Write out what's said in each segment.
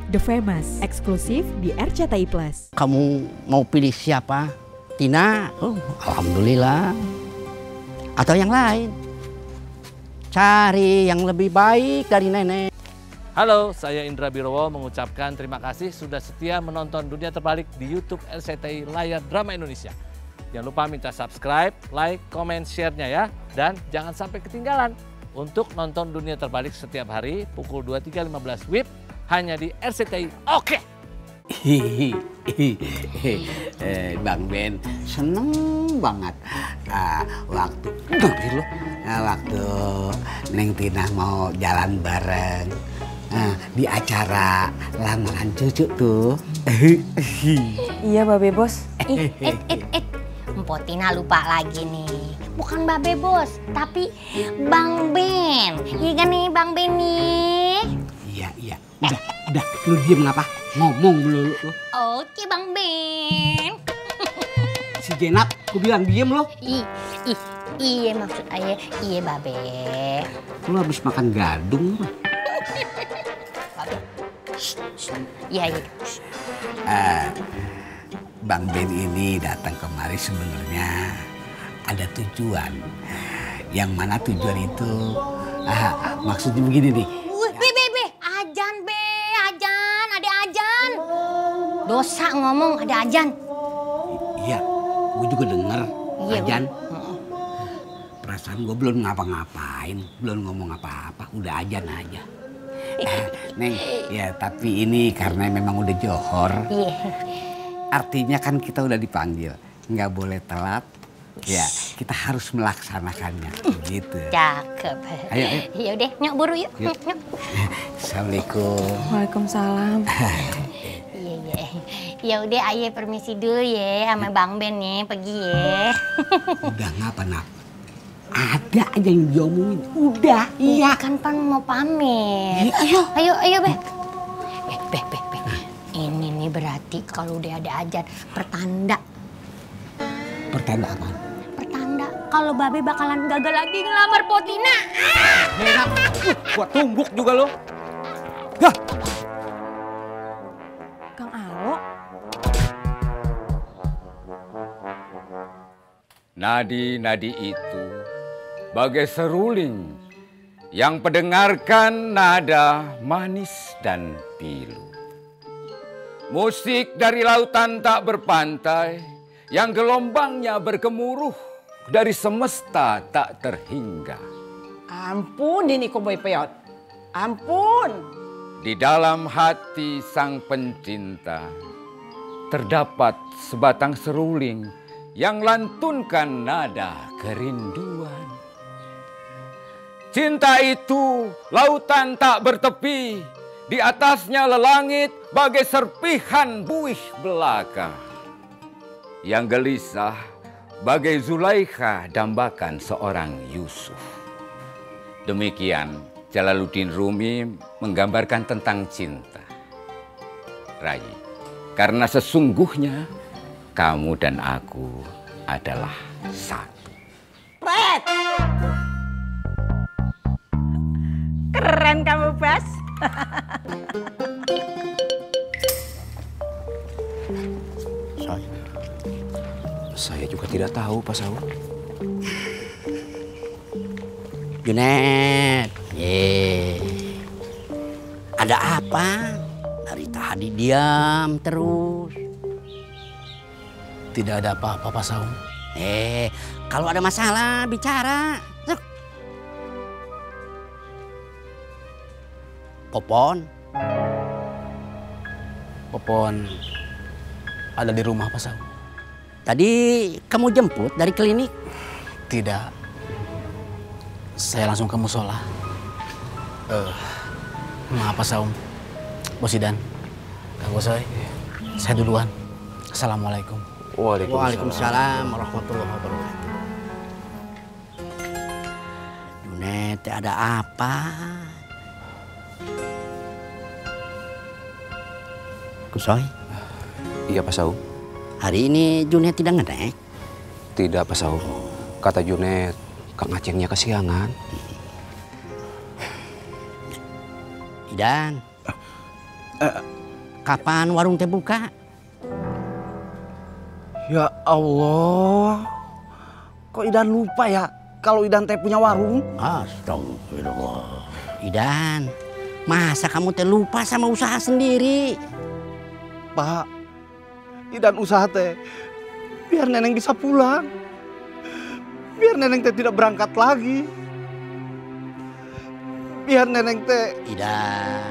The Famous, eksklusif di RCTI Plus. Kamu mau pilih siapa? Tina? Oh, alhamdulillah. Atau yang lain? Cari yang lebih baik dari nenek. Halo, saya Indra Birowo mengucapkan terima kasih sudah setia menonton Dunia Terbalik di YouTube RCTI Layar Drama Indonesia. Jangan lupa minta subscribe, like, comment, share-nya ya. Dan jangan sampai ketinggalan untuk nonton Dunia Terbalik setiap hari pukul 23.15 WIB hanya di RCTI. Oke! Bang Ben seneng banget waktu Neng Tina mau jalan bareng di acara lamaran cucu tuh. Iya Babe Bos. Mpok Tina lupa lagi nih. Bukan Babe Bos, tapi Bang Ben. Iya kan nih Bang Ben nih? Iya. Udah, lu diem ngapa? Ngomong dulu lu. Oke Bang Ben. Si Jenap, aku bilang diem lo. Iya maksud ayah, iya Babe. Lu habis makan gadung. Babe. Iya. Bang Ben ini datang kemari sebenarnya ada tujuan. Yang mana tujuan itu maksudnya begini nih. Ajan. Dosa ngomong ada ajan. Iya, gue juga denger iya, ajan. Perasaan gue belum ngapa-ngapain, belum ngomong apa-apa, udah ajan aja. Neng, ya tapi ini karena memang udah johor. Iya. Artinya kan kita udah dipanggil, nggak boleh telat. Ya, kita harus melaksanakannya, gitu. Cakep. Ayo. Ya udah, nyok buru yuk. Nyok. Assalamualaikum. Waalaikumsalam. Iya. Ya udah, ayah permisi dulu ya sama Bang Ben nih, pergi ya. Udah ngapa nak? Ada aja yang diomongin. Udah, iya. Kan Pan mau pamit. Iya, Ayo, Be. Be. Ini nih berarti kalau udah ada ajan pertanda. Pertanda apa? Pertanda kalau Babe bakalan gagal lagi ngelamar Potina. Enak, gua tumbuk juga lo. Dah. Kang Alo. Nadi-nadi itu bagai seruling yang pendengarkan nada manis dan pilu. Musik dari lautan tak berpantai yang gelombangnya bergemuruh dari semesta tak terhingga. Ampun ini Koboy Peot, ampun. Di dalam hati sang pencinta terdapat sebatang seruling yang lantunkan nada kerinduan. Cinta itu lautan tak bertepi, di atasnya lelangit bagai serpihan buih belaka. Yang gelisah bagai Zulaikha dambakan seorang Yusuf. Demikian Jalaluddin Rumi menggambarkan tentang cinta. Rai, karena sesungguhnya kamu dan aku adalah satu. Pret! Keren kamu, Bas. Saya juga tidak tahu, Pak Saud. Junet, ada apa? Dari tadi diam terus. Tidak ada apa-apa, Pak Saud. Kalau ada masalah bicara. Popon ada di rumah, Pak Saud. Tadi kamu jemput dari klinik? Tidak. Saya langsung ke musola. Maaf, Pak Saum. Bos Idan. Kang Gosoy. Saya duluan. Assalamualaikum. Waalaikumsalam warahmatullahi wabarakatuh. Junet, ada apa? Gosoy? Iya, Pak Saum. Hari ini Junet tidak ngenek? Tidak, Pak Saum. Kata Junet, Kang Acengnya kesiangan. Idan, Kapan warung teh buka? Ya Allah, kok Idan lupa ya kalau Idan teh punya warung? Astagfirullah. Idan, masa kamu teh lupa sama usaha sendiri? Pak, Idan usaha teh biar Neneng bisa pulang. Biar Neneng teh tidak berangkat lagi. Biar Neneng teh... Idan.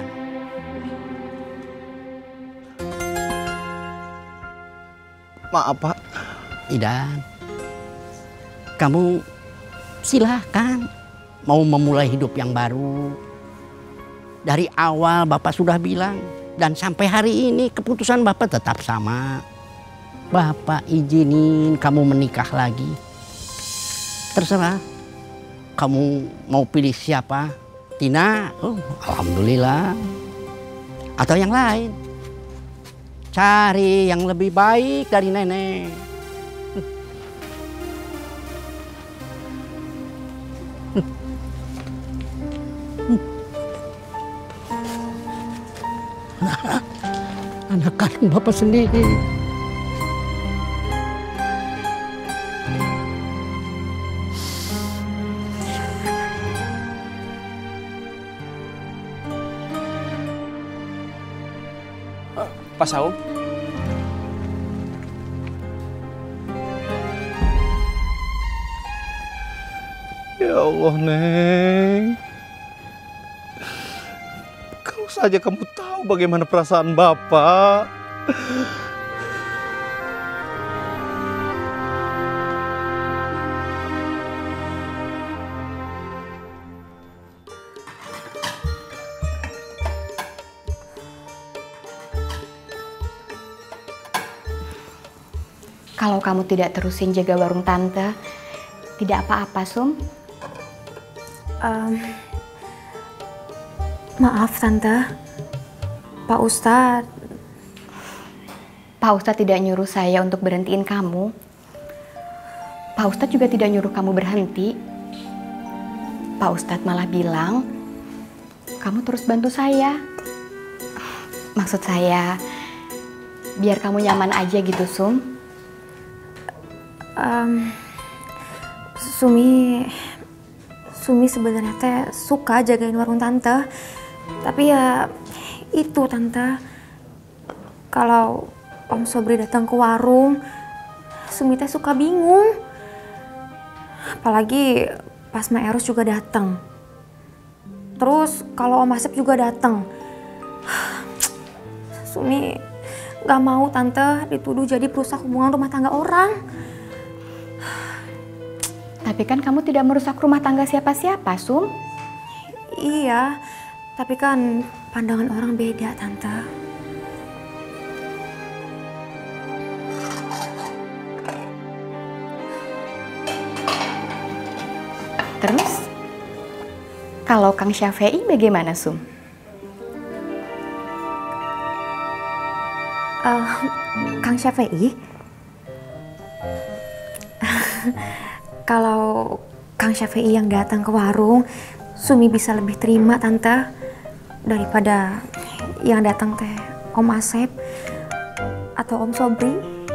Maaf Pak. Idan, kamu silahkan mau memulai hidup yang baru. Dari awal Bapak sudah bilang, dan sampai hari ini keputusan Bapak tetap sama. Bapak izinin kamu menikah lagi. Terserah, kamu mau pilih siapa? Tina? Oh, alhamdulillah. Atau yang lain? Cari yang lebih baik dari nenek. Anak kandung Bapak sendiri. Pak Saum. Ya Allah, Neng. Kalau saja kamu tahu bagaimana perasaan Bapak. Kalau kamu tidak terusin jaga warung tante, tidak apa-apa, Sum. Maaf, Tante. Pak Ustadz tidak nyuruh saya untuk berhentiin kamu. Pak Ustadz juga tidak nyuruh kamu berhenti. Pak Ustadz malah bilang, kamu terus bantu saya. Maksud saya, biar kamu nyaman aja gitu, Sum. Sumi sebenarnya teh suka jagain warung tante, tapi ya itu tante, kalau Om Sobri datang ke warung, Sumi teh suka bingung, apalagi pas Ma Eros juga datang. Terus kalau Om Asep juga datang, Sumi gak mau tante dituduh jadi perusak hubungan rumah tangga orang. Tapi kan kamu tidak merusak rumah tangga siapa-siapa, Sum. Iya, tapi kan pandangan orang beda, Tante. Terus, kalau Kang Syafei bagaimana, Sum? Kang Syafei? Kalau Kang Syafei yang datang ke warung, Sumi bisa lebih terima, Tante, daripada yang datang teh Om Asep atau Om Sobri.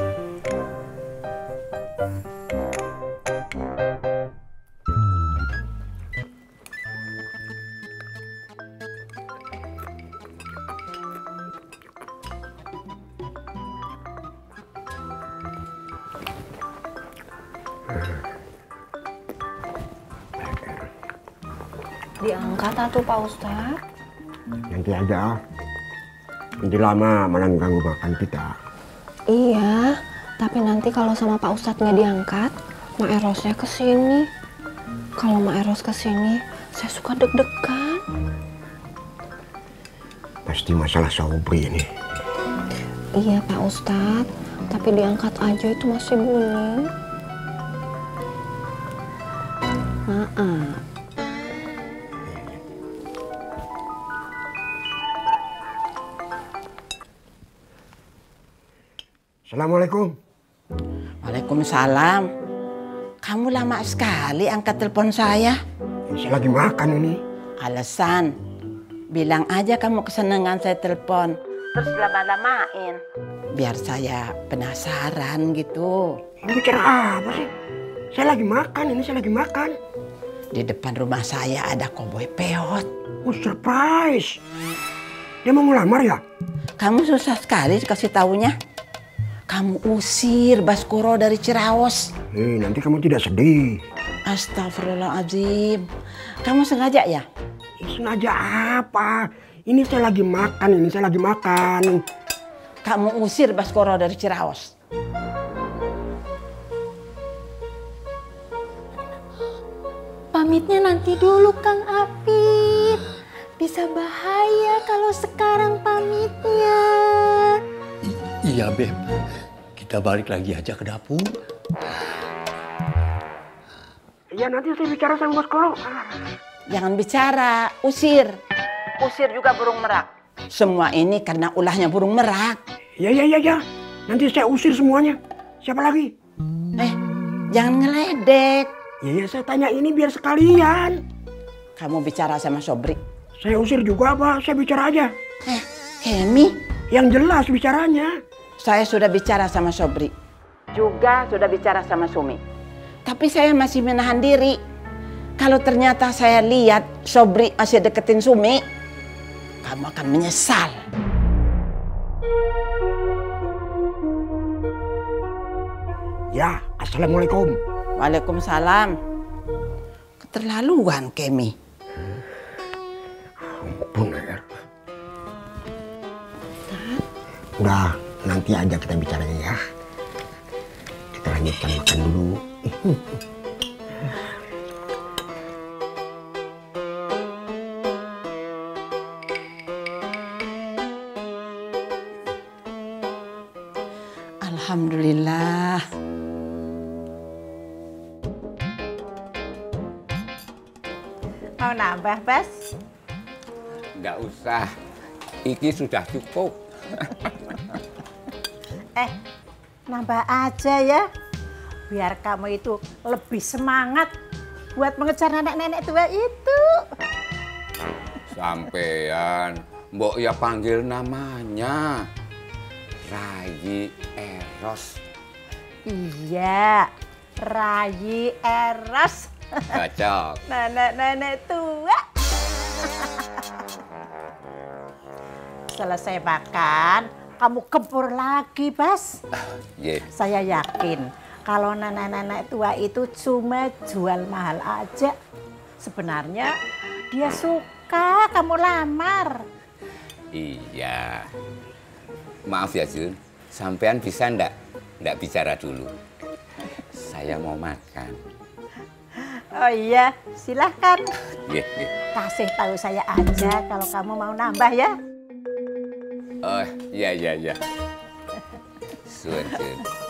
Diangkat atuh Pak Ustadz. Nanti aja. Nanti lama malah ganggu makan kita. Iya, tapi nanti kalau sama Pak Ustadz nggak diangkat, Ma Erosnya kesini. Kalau Ma Eros kesini, saya suka deg-degan. Pasti masalah Sobri ini. Iya Pak Ustadz, tapi diangkat aja itu masih bunyi. Maaf. Assalamualaikum. Waalaikumsalam. Kamu lama sekali angkat telepon saya. Saya lagi makan ini. Alasan, Bilang aja kamu kesenangan saya telepon. Terus lama-lamain. Biar saya penasaran gitu. Ini bicara apa sih? Saya lagi makan, saya lagi makan. Di depan rumah saya ada koboi peot. Oh, surprise. Dia mau ngelamar ya? Kamu susah sekali kasih taunya. Kamu usir Baskoro dari Ciraos. Nanti kamu tidak sedih. Astagfirullahaladzim. Kamu sengaja ya? Sengaja apa? Ini saya lagi makan, Kamu usir Baskoro dari Ciraos. Pamitnya nanti dulu Kang Apip. Bisa bahaya kalau sekarang pamitnya. Iya, Beb. Kita balik lagi aja ke dapur. Ya nanti saya bicara sama Baskoro. Jangan bicara, usir. Usir juga burung merak. Semua ini karena ulahnya burung merak. Ya. Nanti saya usir semuanya. Siapa lagi? Jangan ngeledek. Ya saya tanya ini biar sekalian. Kamu bicara sama Sobri. Saya usir juga apa? Saya bicara aja. Kemi? Yang jelas bicaranya. Saya sudah bicara sama Sobri. Juga sudah bicara sama Sumi. Tapi saya masih menahan diri. Kalau ternyata saya lihat Sobri masih deketin Sumi, kamu akan menyesal. Ya, assalamualaikum. Waalaikumsalam. Keterlaluan, Kemi. Ampun, Er. Udah, nanti aja kita bicaranya ya. Kita lanjutkan makan dulu. Alhamdulillah. Mau nambah, Bas? Nggak usah. Iki sudah cukup. Nambah aja ya. Biar kamu itu lebih semangat buat mengejar nenek-nenek tua itu. Sampean, mbok ya panggil namanya. Rayi Eros. Iya, Rayi Eros. Cocok. Nenek-nenek tua. Selesai makan, kamu kebur lagi, Bas. Yeah. Saya yakin kalau nenek-nenek tua itu cuma jual mahal aja. Sebenarnya dia suka kamu lamar. Iya. Maaf ya Jun, sampean bisa ndak bicara dulu? Saya mau makan. Oh iya, silahkan. Yeah. Kasih tahu saya aja kalau kamu mau nambah ya. Oh iya. Suun Jun.